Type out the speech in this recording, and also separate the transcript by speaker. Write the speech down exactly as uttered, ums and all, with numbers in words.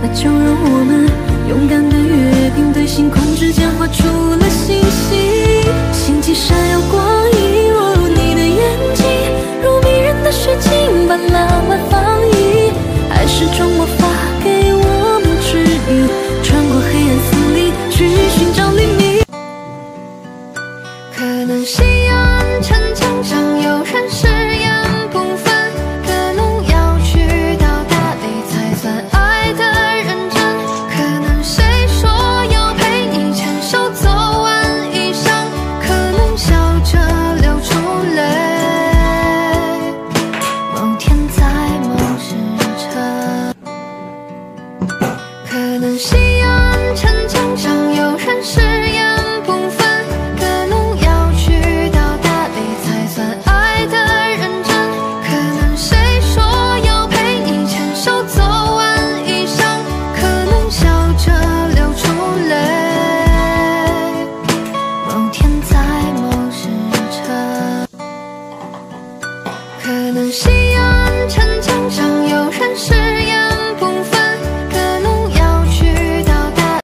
Speaker 1: 那就让我们勇敢的约定，对星空之间画出了星星。星际闪耀光影落入你的眼睛，如迷人的水晶般浪漫放映，爱是种魔法给我们指引，穿过黑暗森林去寻找黎明。可能夕阳城墙上有人誓言不分，可能要去到大理才算爱的认真，可能谁说要陪你牵手走完一生，可能笑着流出泪，某天在某时辰。可能夕阳城墙上有人誓言不分，可能要去到大理才算爱的认真，可能谁说要陪你牵手走完一生，可能笑着流出泪，某天在某时辰。可能夕